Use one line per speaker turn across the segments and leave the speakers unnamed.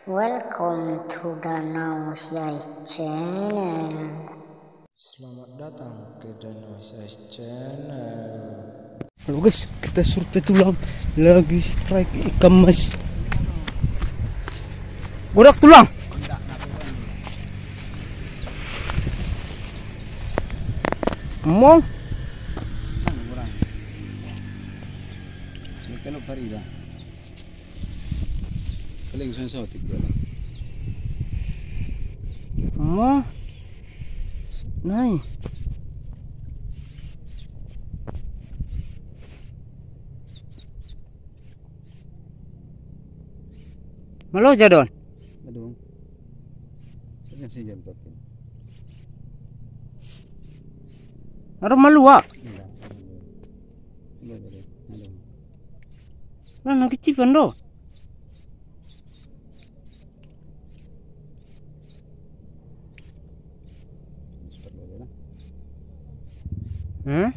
Welcome to Danau Size Channel.
Selamat datang ke Danau Size Channel.
Halo guys, kita survei tulang lagi strike ikan mas. Godak tulang. Mong.
Kalau parida. Paling sensotik dia.
Mong. Nai. Malo jadon.
Aduh. Jangan sih jam tokin.
Aro malua.
Enggak.
Lah nak kicipan do. Hah?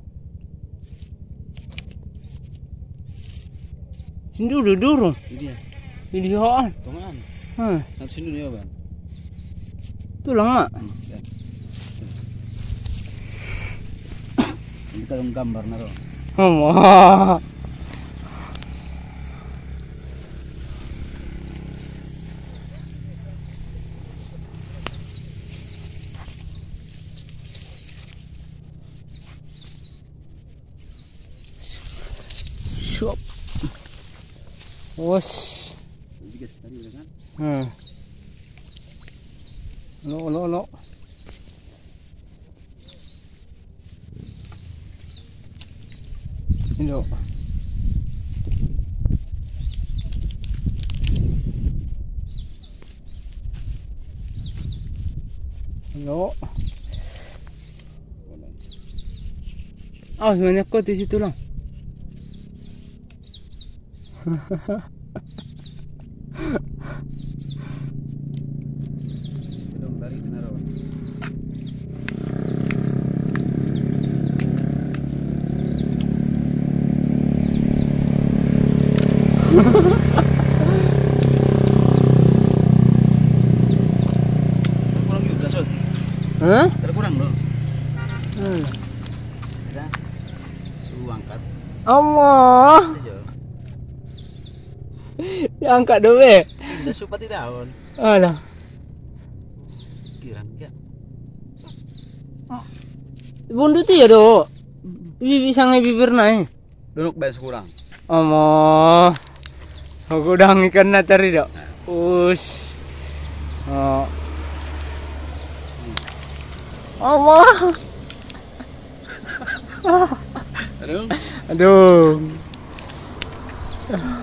Sindu dudurung.
Ini ya.
Videoan.
Tongan.
Hah,
Satu sini dia, Bang.
tulang mak.
Ya. Kita gambar naro.
Oh. Shop. Wos.
Bigas tadi kan.
No. Indo. No. Oh, banyak kok di situ lang.
Belum tadi naro. Kurang juga Sol.
Hah?
Terkurang dong. Ada. Suruh angkat.
Allah.
Aja.
Diangkat dulu eh.
Tidak supati daun.
Alah.
Kirang ya.
Bundu tu ya do. Bibi sangai bibir naik.
Dunuk bae kurang.
Amo. Aku udah ikan na tadi do. Us. Oh. Allah.
Aduh.
Aduh.